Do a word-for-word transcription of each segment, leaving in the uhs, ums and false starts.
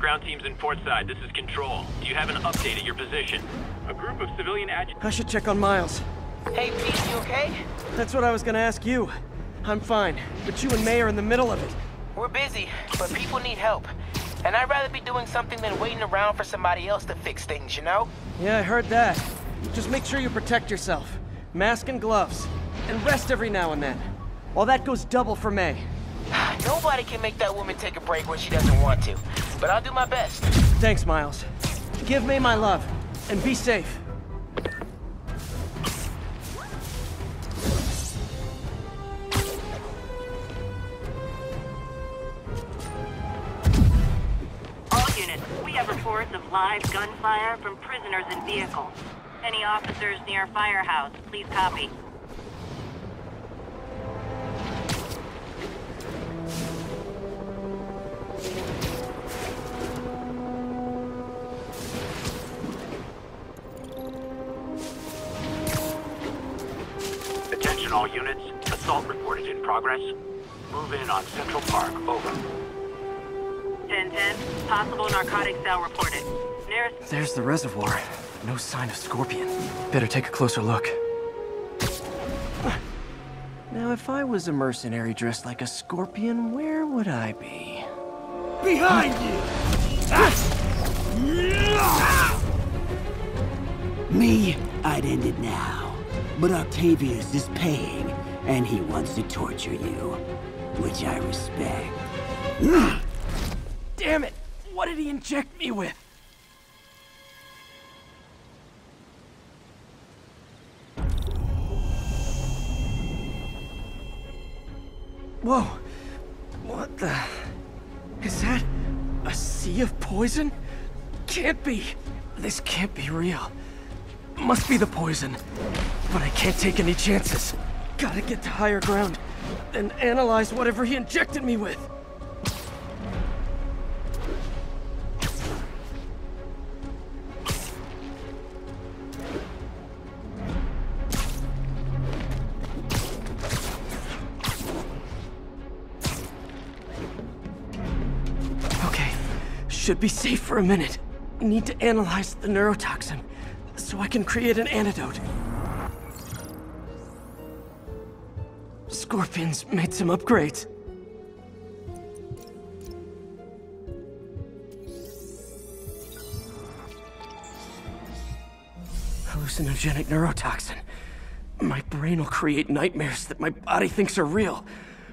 Ground teams in port side, this is Control. Do you have an update at your position? A group of civilian ag- I should check on Miles. Hey, Pete, you okay? That's what I was gonna ask you. I'm fine, but you and May are in the middle of it. We're busy, but people need help. And I'd rather be doing something than waiting around for somebody else to fix things, you know? Yeah, I heard that. Just make sure you protect yourself. Mask and gloves. And rest every now and then. All that goes double for May. Nobody can make that woman take a break when she doesn't want to. But I'll do my best. Thanks, Miles. Give May my love. And be safe. We have reports of live gunfire from prisoners in vehicles. Any officers near Firehouse, please copy. Attention all units. Assault reported in progress. Move in on Central Park. Over. ten ten, possible narcotic cell reported. Nearest... There's the reservoir. No sign of Scorpion. Better take a closer look. Now, if I was a mercenary dressed like a Scorpion, where would I be? Behind you! Me, I'd end it now. But Octavius is paying, and he wants to torture you. Which I respect. Damn it! What did he inject me with? Whoa! What the... Is that... a sea of poison? Can't be! This can't be real. Must be the poison. But I can't take any chances. Gotta get to higher ground, and analyze whatever he injected me with. Should be safe for a minute. Need to analyze the neurotoxin, so I can create an antidote. Scorpion's made some upgrades. Hallucinogenic neurotoxin. My brain will create nightmares that my body thinks are real.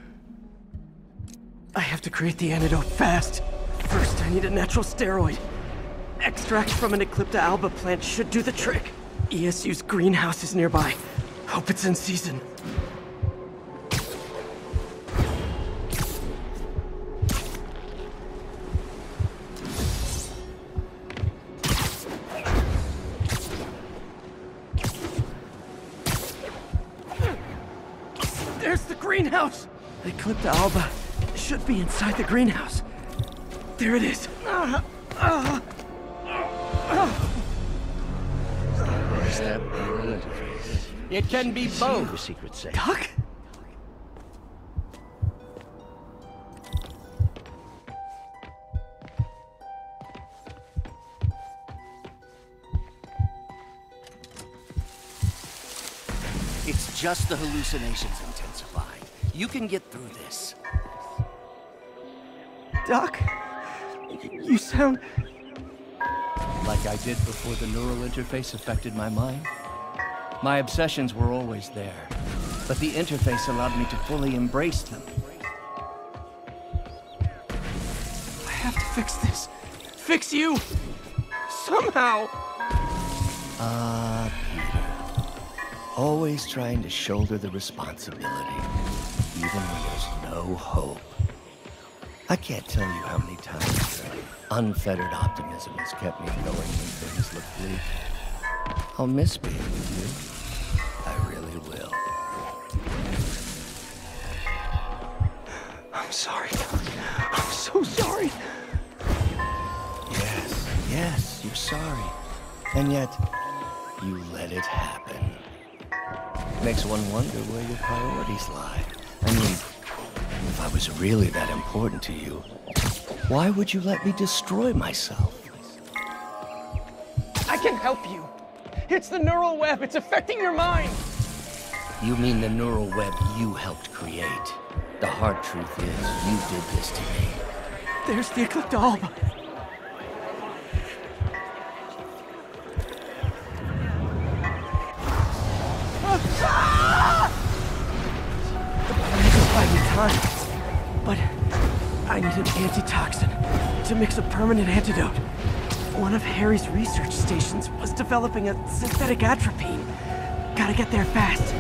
I have to create the antidote fast. First, I need a natural steroid. Extract from an Eclipta alba plant should do the trick. E S U's greenhouse is nearby. Hope it's in season. There's the greenhouse! Eclipta alba should be inside the greenhouse. There it is. Uh, uh, uh. Is that neural interface? It can be both. The secret safe. Doc? It's just the hallucinations intensifying. You can get through this. Doc? You sound... Like I did before the neural interface affected my mind? My obsessions were always there, but the interface allowed me to fully embrace them. I have to fix this. Fix you! Somehow! Ah, uh, Peter. Always trying to shoulder the responsibility, even when there's no hope. I can't tell you how many times unfettered optimism has kept me going when things look bleak. I'll miss being with you. I really will. I'm sorry, Doc. I'm so sorry. Yes, yes, you're sorry. And yet, you let it happen. Makes one wonder where your priorities lie. I mean, if I was really that important to you, Why would you let me destroy myself? I can help you. It's the neural web. It's affecting your mind. You mean the neural web you helped create? The hard truth is, you did this to me. There's the Eclipta-Alba. The plan is buying me time, but I need an antitoxin to mix a permanent antidote. One of Harry's research stations was developing a synthetic atropine. Gotta get there fast.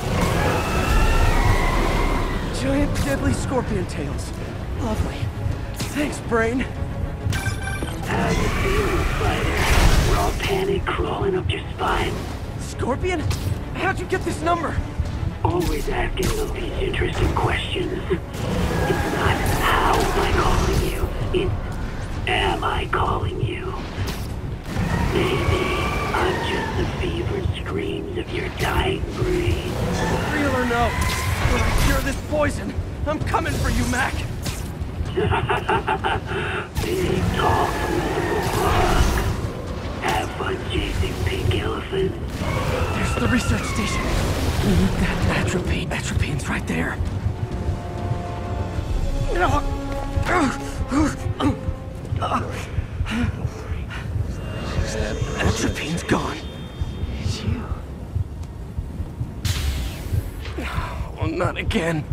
Giant deadly scorpion tails. Lovely. Thanks, Brain. How you feeling, Spider? Raw panic crawling up your spine. Scorpion? How'd you get this number? Always asking those these interesting questions. It's not how am I calling you, it's am I calling you. Maybe I'm just the fevered screams of your dying brain. Real or no, when I cure this poison, I'm coming for you, Mac. Big talk, fuck. Have fun chasing pink elephants. There's the research station. We need that atropine. Atropine's right there. Atropine's gone. It's you. Oh, not again.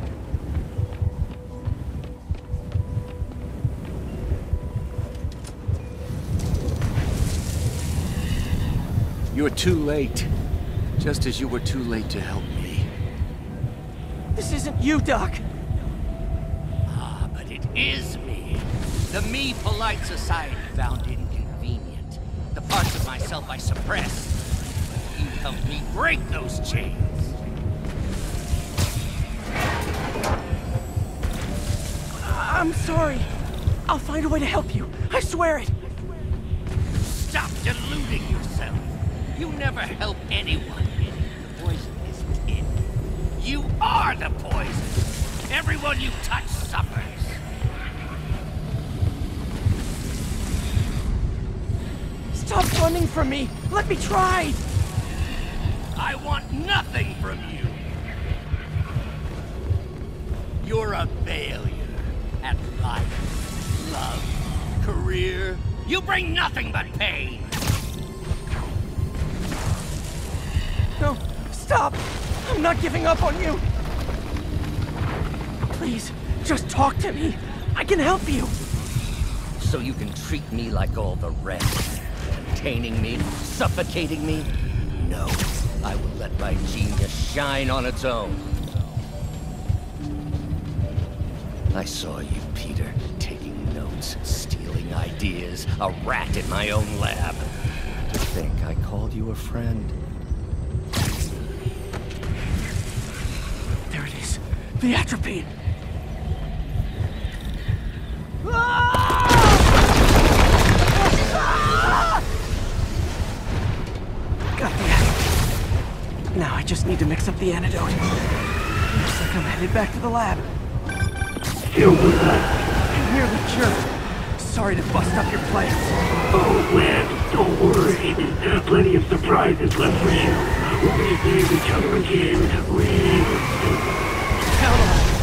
You're too late. Just as you were too late to help me. This isn't you, Doc. Ah, but it is me. The me polite society found inconvenient. The parts of myself I suppressed. You helped me break those chains. I'm sorry. I'll find a way to help you. I swear it. Stop deluding yourself. You never help anyone. The poison isn't in you. You are the poison. Everyone you touch suffers. Stop running from me. Let me try. I want nothing from you. You're a failure at life, love, career. You bring nothing but pain. No, stop! I'm not giving up on you! Please, just talk to me. I can help you. So you can treat me like all the rest. Containing me, suffocating me? No, I will let my genius shine on its own. I saw you, Peter, taking notes, stealing ideas, a rat in my own lab. To think I called you a friend. There it is. The atropine. Ah! Ah! Got the atropine. Now I just need to mix up the antidote. Looks like I'm headed back to the lab. Still with us. I'm nearly cured. Sorry to bust up your plans. Oh, Lance, don't worry. Plenty of surprises left for you. We'll be seeing each other again real soon. Count on it.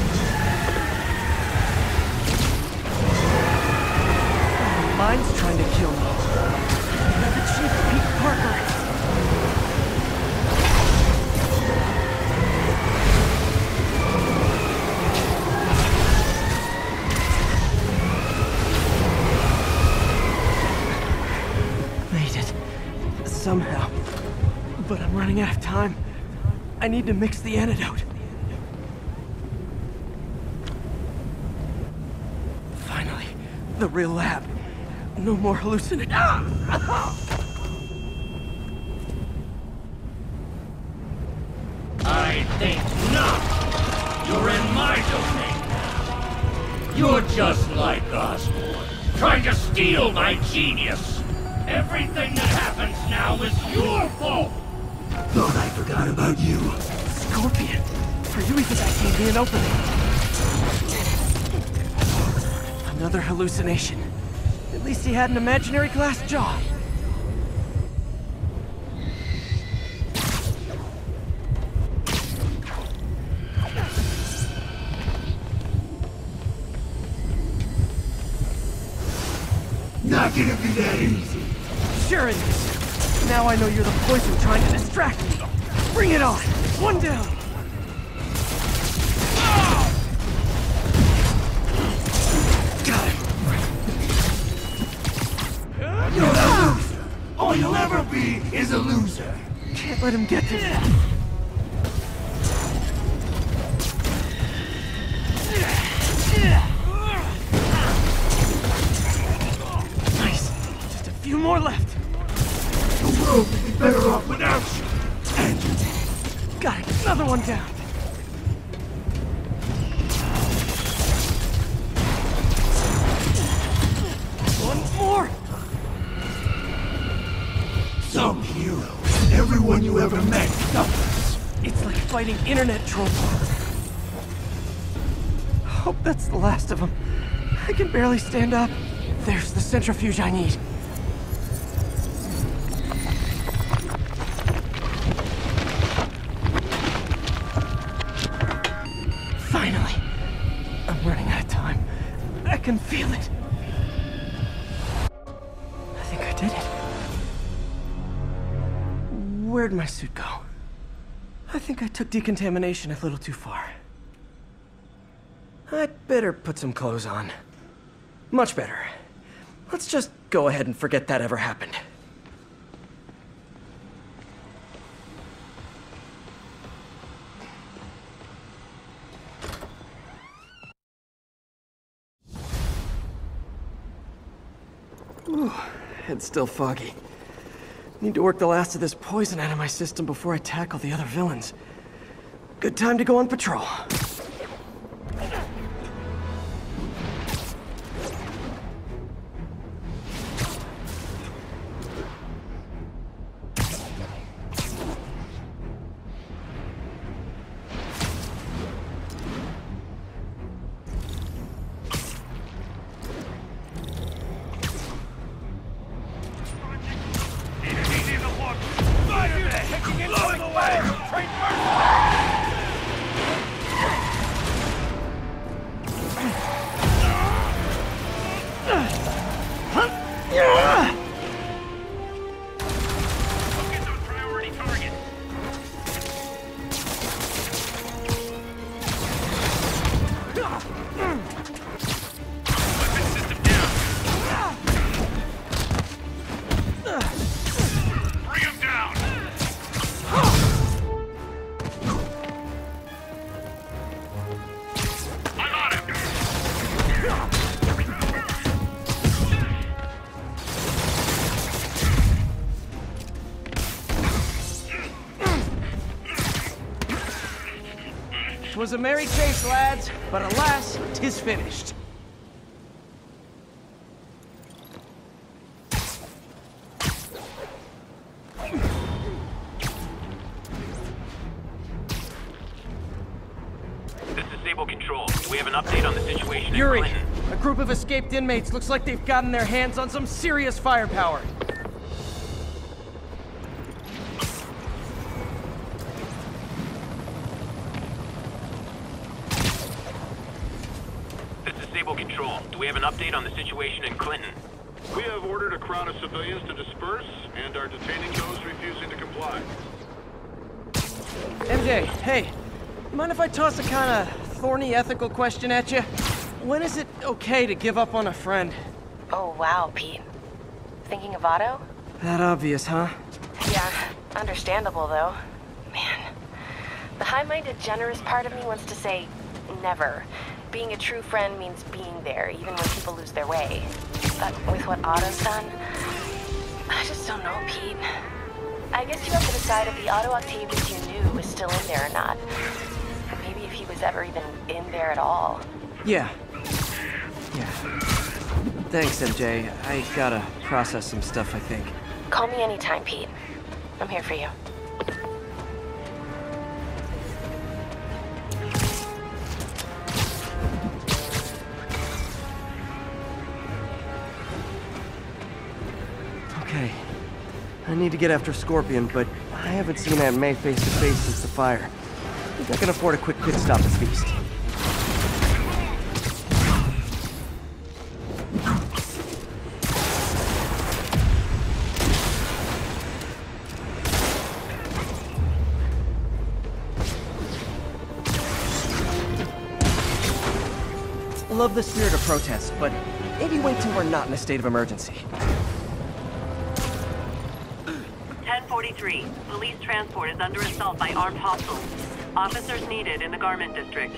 Mine's trying to kill me. You're the Chief Pete Parker. Made it. Somehow. But I'm running out of time. I need to mix the antidote. Finally, the real lab. No more hallucinating. I think not. You're in my domain now. You're just like Osborn, trying to steal my genius. Everything that happens now is your fault. Thought I forgot about you. Scorpion, are you even that gave me an opening? Another hallucination. At least he had an imaginary glass jaw. Not gonna be that easy. Sure it is. Now I know you're the poison trying to distract me. Bring it on. One down. Got him. You're a loser. All you'll ever be is a loser. Can't let him get to me. Nice. Just a few more left. The world would be better off without you. And you. Got it. Another one down. One more. Some hero. Everyone you ever met suffers. It's like fighting internet trolls. Hope that's the last of them. I can barely stand up. There's the centrifuge I need. Finally. I'm running out of time. I can feel it. I think I did it. Where'd my suit go? I think I took decontamination a little too far. I'd better put some clothes on. Much better. Let's just go ahead and forget that ever happened. Ooh, head's still foggy. Need to work the last of this poison out of my system before I tackle the other villains. Good time to go on patrol. Was a merry chase, lads, but alas, 'tis finished. This is Sable Control. We have an update on the situation Yuri, in Clinton. a group of escaped inmates looks like they've gotten their hands on some serious firepower. Control, do we have an update on the situation in Clinton? We have ordered a crowd of civilians to disperse and are detaining those refusing to comply. M J, hey, mind if I toss a kind of thorny ethical question at you? When is it okay to give up on a friend? Oh, wow, Pete. Thinking of Otto? That obvious, huh? Yeah, understandable, though. Man, the high-minded, generous part of me wants to say, never. Being a true friend means being there, even when people lose their way. But with what Otto's done, I just don't know, Pete. I guess you have to decide if the Otto Octavius you knew was still in there or not. Or maybe if he was ever even in there at all. Yeah. Yeah. Thanks, M J. I gotta process some stuff, I think. Call me anytime, Pete. I'm here for you. I need to get after Scorpion, but I haven't seen Aunt May face to face since the fire. I think I can afford a quick pit stop at Feast. Love the spirit of protest, but maybe wait till we're not in a state of emergency. ten forty-three. Police transport is under assault by armed hostiles. Officers needed in the Garment District.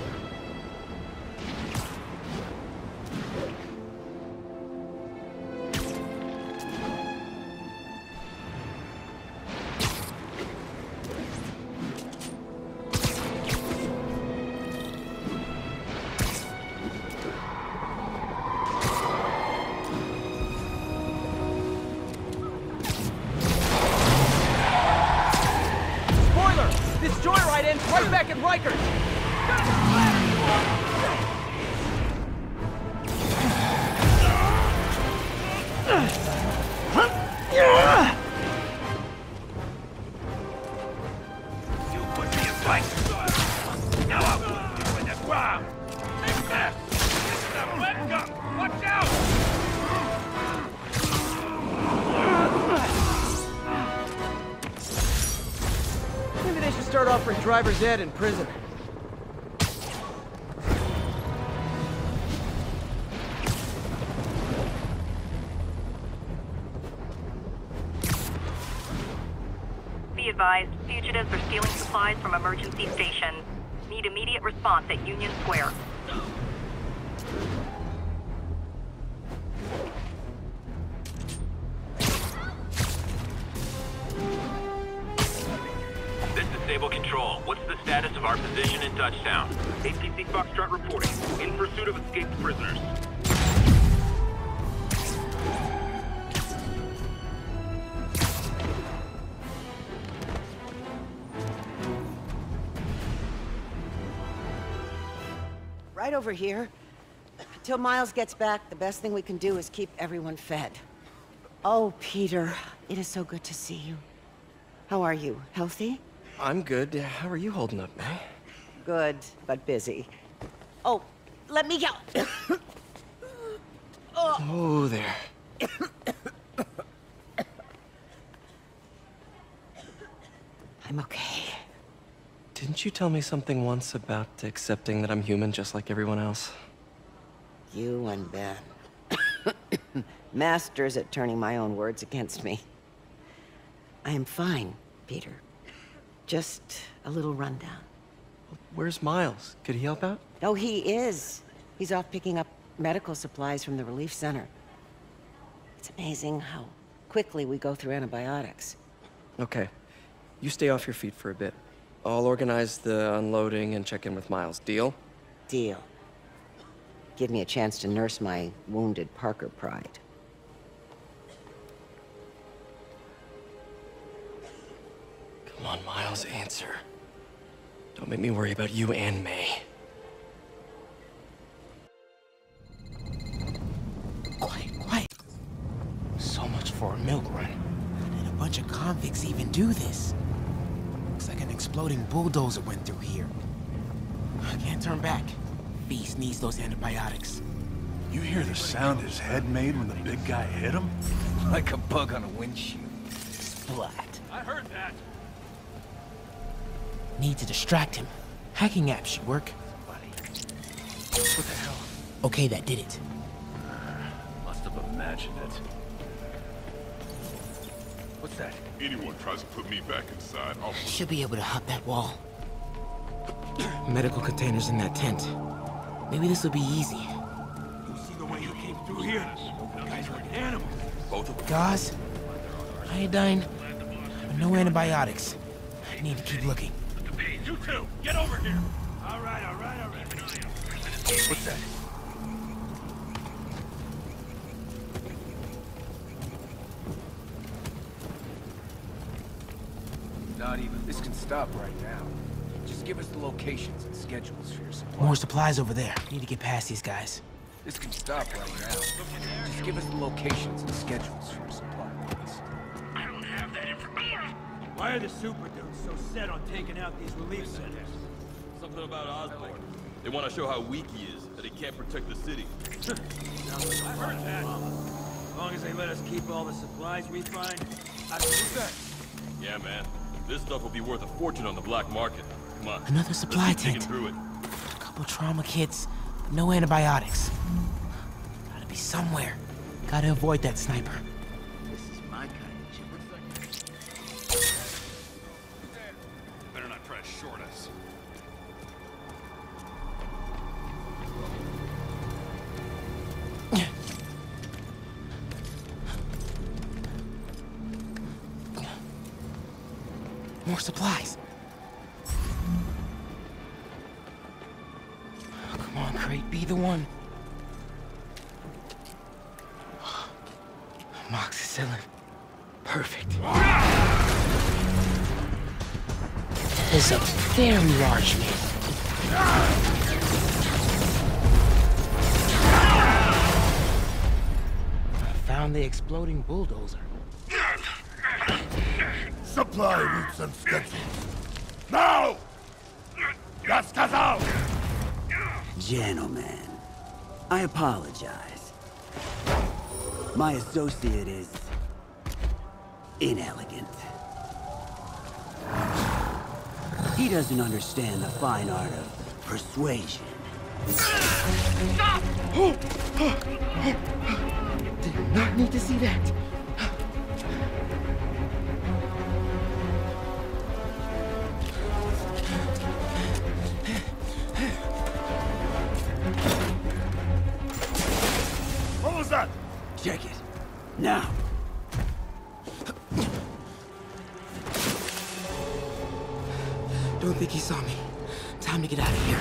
Right back at Rikers! You put me in place! Now I'll put you in the ground! Big mess! This is a red gun! Watch out! Maybe they should start offering driver's ed in prison. Be advised, fugitives are stealing supplies from emergency station. Need immediate response at Union Square. Stable Control, what's the status of our position in Touchdown? A T C Foxtrot reporting. In pursuit of escaped prisoners. Right over here. Until Miles gets back, the best thing we can do is keep everyone fed. Oh, Peter, it is so good to see you. How are you? Healthy? I'm good. How are you holding up, May? Good, but busy. Oh, let me out. oh. oh, there. I'm okay. Didn't you tell me something once about accepting that I'm human just like everyone else? You and Ben. Masters at turning my own words against me. I am fine, Peter. Just a little rundown. Where's Miles? Could he help out? Oh, he is. He's off picking up medical supplies from the relief center. It's amazing how quickly we go through antibiotics. Okay. You stay off your feet for a bit. I'll organize the unloading and check in with Miles. Deal? Deal. Give me a chance to nurse my wounded Parker pride. Come on, Miles, answer. Don't make me worry about you and May. Quiet, quiet. So much for a milk run. Did a bunch of convicts even do this? Looks like an exploding bulldozer went through here. I can't turn back. Feast needs those antibiotics. You hear the sound his head made when the big guy hit him? Like a bug on a windshield. Splat. I heard that. Need to distract him. Hacking app should work. What the hell? Okay, that did it. Must have imagined it. What's that? Anyone tries to put me back inside, I'll... Should be able to hop that wall. Medical containers in that tent. Maybe this will be easy. You see the way you came through here? You guys are like animals. Both of them. Gauze, iodine, but no antibiotics. I need to keep looking. You two, get over here. All right, all right, all right. What's that? Not even. This can stop right now. Just give us the locations and schedules for your supplies. More supplies over there. Need to get past these guys. This can stop right now. Just give us the locations and schedules for your supplies. Why are the super dudes so set on taking out these relief centers? Something about Osborn. They want to show how weak he is, that he can't protect the city. Sounds like I've heard that. As long as they let us keep all the supplies we find, I don't do that. Yeah, man. This stuff will be worth a fortune on the black market. Come on. Another supply Let's keep tent. digging through it. A couple trauma kits. No antibiotics. Gotta be somewhere. Gotta avoid that sniper. This is my kind of Better not try to short us. More supplies. Oh, come on, Crate, be the one. Amoxicillin. Perfect. Is a very large man. Found the exploding bulldozer. Supply routes and schedules. Now! Gas out! Gentlemen, I apologize. My associate is inelegant. He doesn't understand the fine art of persuasion. Stop! Did not need to see that. What was that? Check it. Now. Don't think he saw me. Time to get out of here.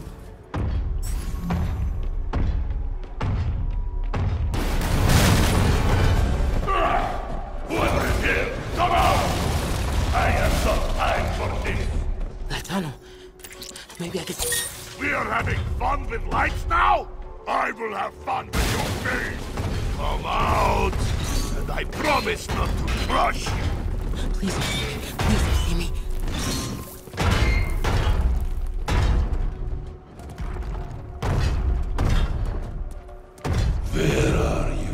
Whoever is here, come out! I have some time for this. That tunnel. Maybe I could... We are having fun with lights now? I will have fun with your face. Come out! And I promise not to crush you. Please don't see me. Please don't see me. Where are you?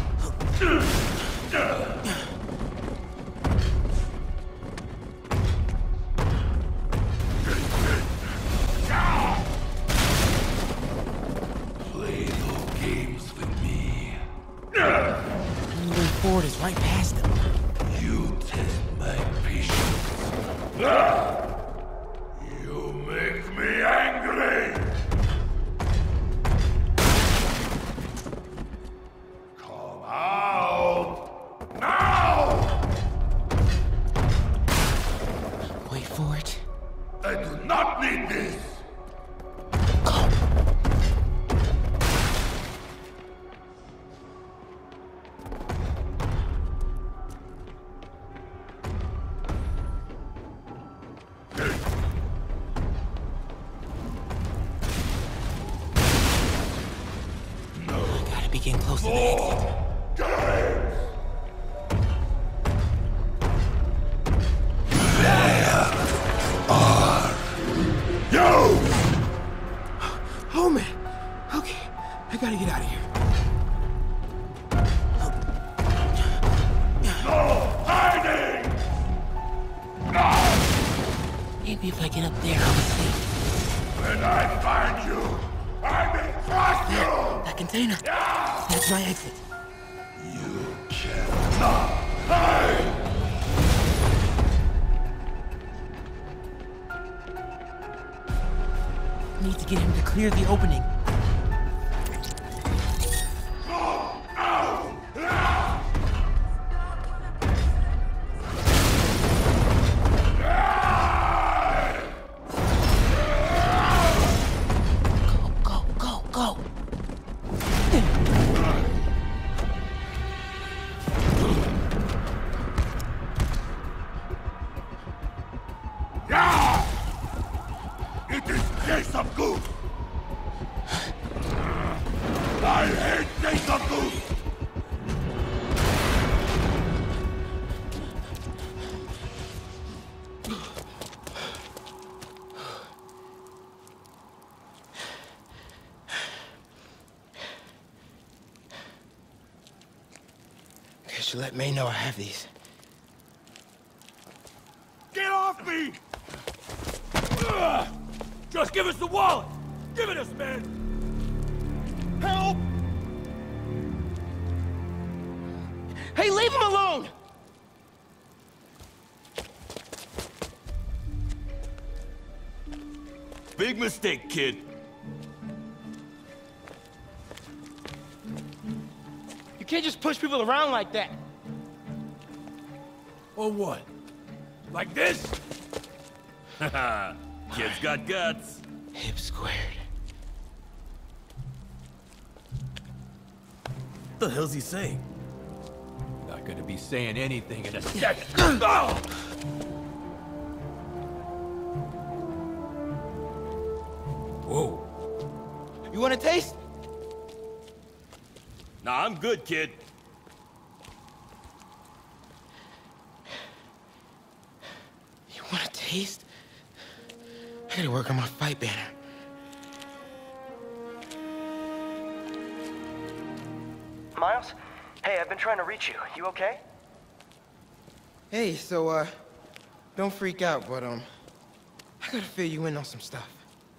Play no games with me. The only way forward is right past them. You test my patience. You make me angry! Come out! Now! Wait for it. I do not need this! I gotta be getting close to the exit. You! Oh, man. Okay. I gotta get out of here. No hiding! Maybe if I get up there, I'll be safe. When I find you, I will crush you! That container. That's my exit. You cannot hide! Need to get him to clear the opening. Go, go, go, go. It is case of good! You should let May know I have these. Get off me! Ugh! Just give us the wallet! Give it us, man! Help! Hey, leave him alone! Big mistake, kid. You can't just push people around like that. Or what? Like this? Haha, kid's got guts. Hip squared. What the hell's he saying? Not gonna be saying anything in a second. Oh! Whoa. You want a taste? Nah, I'm good, kid. You want a taste? I gotta work on my fight banner. Miles? Hey, I've been trying to reach you. You okay? Hey, so, uh, don't freak out, but, um, I gotta fill you in on some stuff.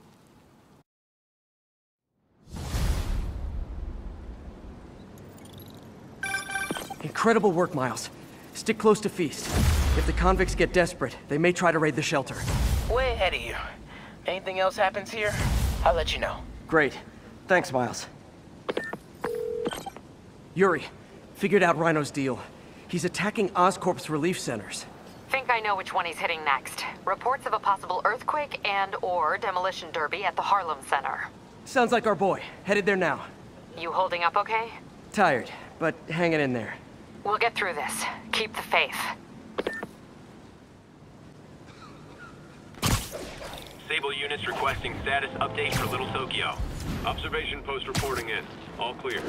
Incredible work, Miles. Stick close to Feast. If the convicts get desperate, they may try to raid the shelter. Way ahead of you. Anything else happens here, I'll let you know. Great. Thanks, Miles. Yuri, figured out Rhino's deal. He's attacking Oscorp's relief centers. Think I know which one he's hitting next. Reports of a possible earthquake and or demolition derby at the Harlem Center. Sounds like our boy. Headed there now. You holding up okay? Tired, but hanging in there. We'll get through this. Keep the faith. Sable units requesting status update for Little Tokyo. Observation post reporting in. All clear.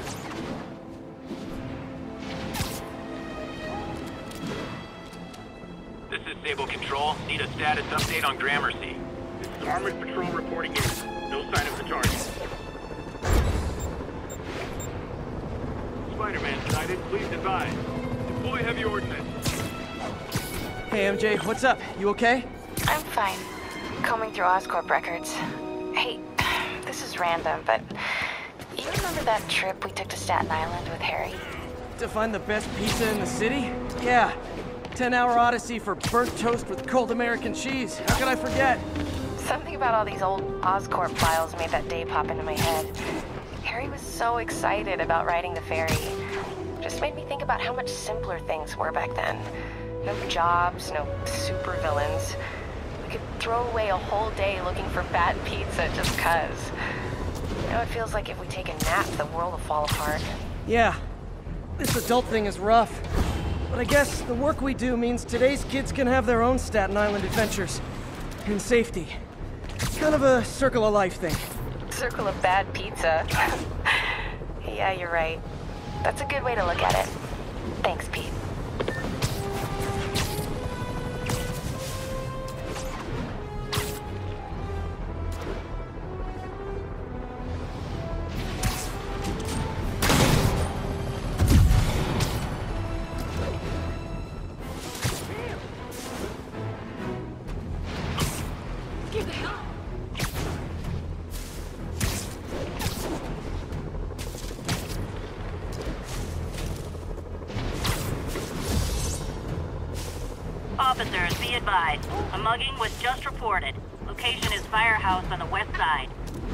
This is Sable Control. Need a status update on Gramercy. This is Armored Patrol reporting in. No sign of the target. Spider-Man sighted. Please advise. Deploy heavy ordnance. Hey, M J, what's up? You okay? I'm fine. Combing through Oscorp records. Hey, this is random, but you remember that trip we took to Staten Island with Harry? To find the best pizza in the city? Yeah. Ten-hour odyssey for burnt toast with cold American cheese. How could I forget? Something about all these old Oscorp files made that day pop into my head. Harry was so excited about riding the ferry. Just made me think about how much simpler things were back then. No jobs, no supervillains. We could throw away a whole day looking for bad pizza just cuz. Now it feels like if we take a nap, the world will fall apart. Yeah. This adult thing is rough. But I guess the work we do means today's kids can have their own Staten Island adventures. In safety. Kind of a circle of life thing. Circle of bad pizza. Yeah, you're right. That's a good way to look at it. Thanks, Pete. Officers, be advised. A mugging was just reported. Location is Firehouse on the west side.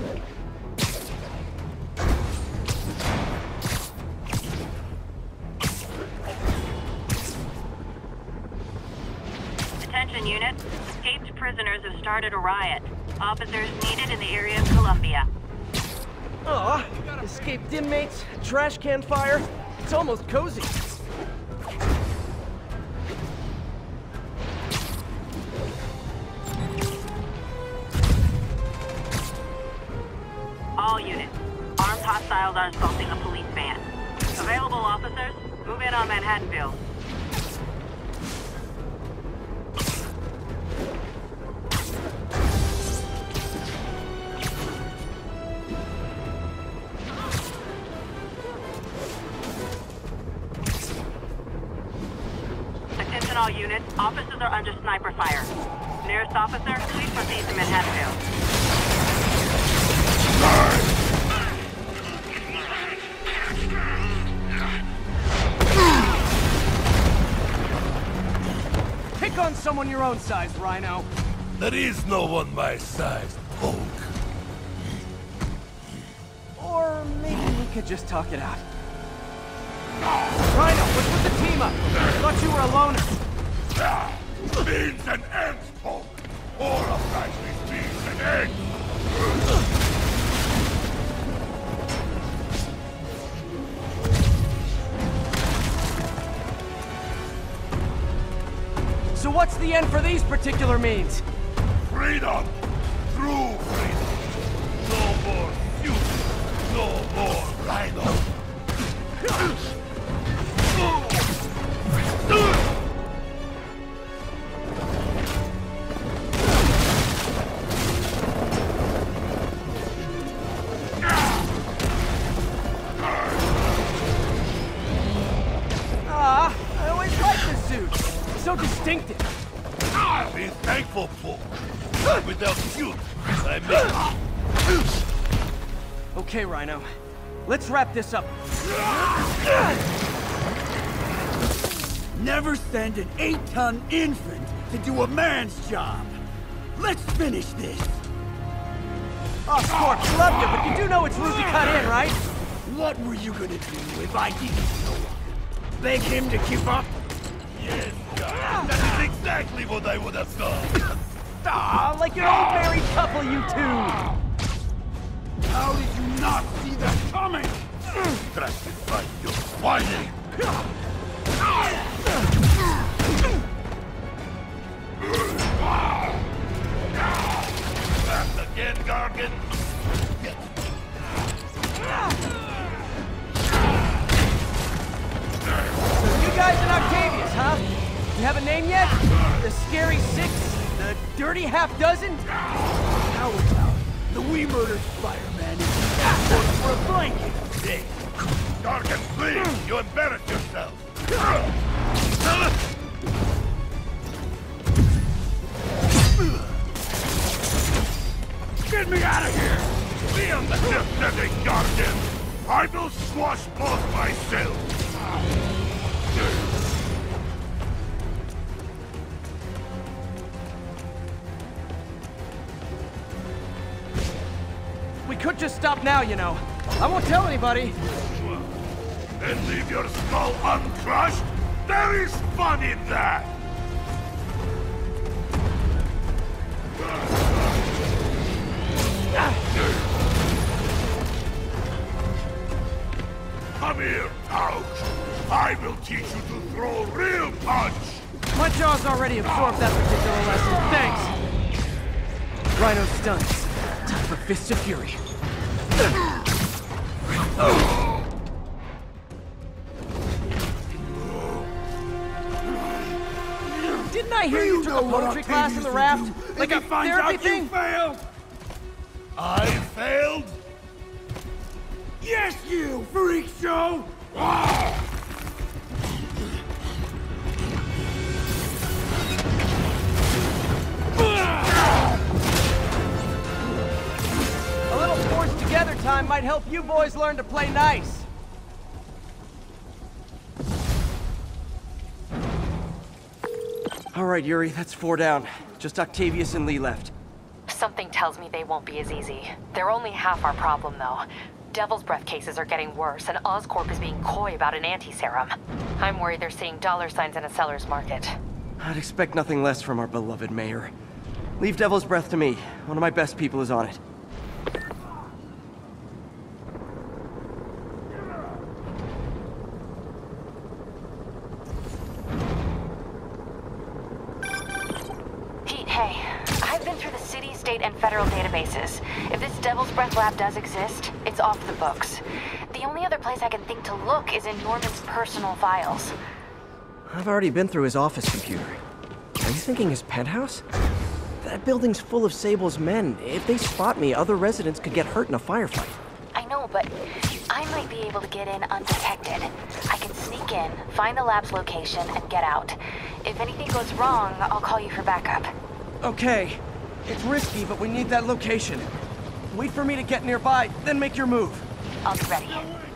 Attention unit. Escaped prisoners have started a riot. Officers needed in the area of Columbia. Aw, escaped inmates, trash can fire. It's almost cozy. All units. Armed hostiles are assaulting a police van. Available officers, move in on Manhattanville. All units, officers are under sniper fire. Nearest officer, please proceed to Manhattanville. Pick on someone your own size, Rhino. There is no one my size, Hulk. Or maybe we could just talk it out. Rhino, what's with the team up? I thought you were a loner. Beans and eggs, Hulk. All of life is beans and eggs. So what's the end for these particular means? Freedom! True freedom! No more future! No more Rhino! Ah, I always liked this suit. It's so distinctive. Be thankful for. Without you, I miss. Okay, Rhino. Let's wrap this up. Never send an eight-ton infant to do a man's job. Let's finish this. Oh, Scorp, love you, but you do know it's rude to cut in, right? What were you gonna do if I didn't show up? Beg him to give up? Yes, God. That is exactly what I would have done. Ah, like an old married couple, you two! How did you not see that coming? Distracted by your whining. Back again, Gargan. So you guys in Octavius, huh? You have a name yet? The Scary Six? The Dirty Half Dozen? How about the We Murdered Spider-Man is asking for a blanket today? Gargan, please! You embarrass yourself! Get me out of here! Be on the pathetic, Gargan! I will squash both myself! We could just stop now, you know. I won't tell anybody. And leave your skull uncrushed? There is fun in that! Come here, Ouch! I will teach you to throw real punch! My jaw's already absorbed that particular lesson. Thanks. Rhino's stunned. Time for Fists of Fury. Didn't I hear you, you took a poetry class in the raft? Like a therapy thing? You failed? I failed? Yes, you freak show! A little forced together time might help you boys learn to play nice. All right, Yuri, that's four down. Just Octavius and Lee left. Something tells me they won't be as easy. They're only half our problem, though. Devil's Breath cases are getting worse, and Oscorp is being coy about an anti-serum. I'm worried they're seeing dollar signs in a seller's market. I'd expect nothing less from our beloved mayor. Leave Devil's Breath to me. One of my best people is on it. Pete, hey. I've been through the city, state, and federal databases. If this Devil's Breath lab does exist, it's off the books. The only other place I can think to look is in Norman's personal files. I've already been through his office computer. Are you thinking his penthouse? That building's full of Sable's men. If they spot me, other residents could get hurt in a firefight. I know, know, but I might be able to get in undetected. I can sneak in, find the lab's location, and get out. If anything goes wrong, I'll call you for backup. Okay. It's risky, but we need that location. Wait for me to get nearby, then make your move. I'll be ready.